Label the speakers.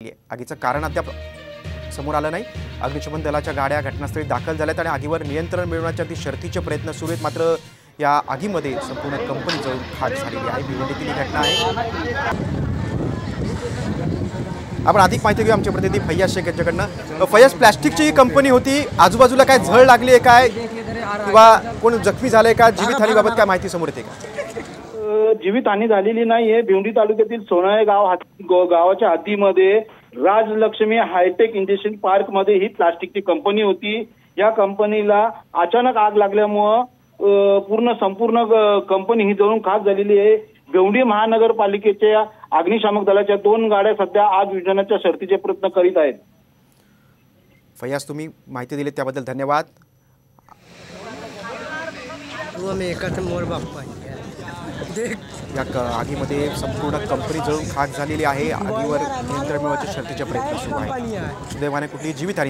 Speaker 1: आगीचं कारण अद्याप समोर आलं नाही। अग्निशमन दलाच्या गाड्या घटनास्थळी दाखल झाल्यात आणि आगीवर नियंत्रण मिळवण्यासाठी शर्थीचे प्रयत्न सुरू आहेत। मात्र या आगीमध्ये संपूर्ण कंपनी जळून खाक झालेली आहे। भिवंडीतील ही घटना आहे। आपण अधिक माहिती घेऊ आमचे प्रतिनिधी फैयाज शेख यांच्याकडनं। फैयाज, प्लास्टिकची ही कंपनी होती, आजूबाजूला काय झळ लागली आहे काय किंवा कोण जखमी झालंय का? जीवितहानीबाबत काय माहिती समोर येते का?
Speaker 2: जीवितहानी झालेली नाहीये। भिवंडी तालुक्यातील सोनाळे गावाच्या हद्दीमध्ये राजलक्ष्मी हायटेक इंडस्ट्रियल पार्क मध्ये ही प्लास्टिकची कंपनी होती। या कंपनीला अचानक आग लागल्यामुळे संपूर्ण कंपनी ही जळून खाक झालेली आहे। भिवंडी महानगरपालिकेच्या अग्निशामक दलाच्या 2 गाड्या सध्या आग विझवण्याच्या शर्थीचे प्रयत्न करीत आहेत।
Speaker 1: फैयाज, तुम्ही माहिती दिली त्याबद्दल धन्यवाद। या आगीमध्ये संपूर्ण कंपनी जळून खाक झालेली आहे। आगीवर नियंत्रण मिळवण्याचे शर्थीचे प्रयत्न सुरू आहेत। सुदैवाने कुठलीही जीवितहानी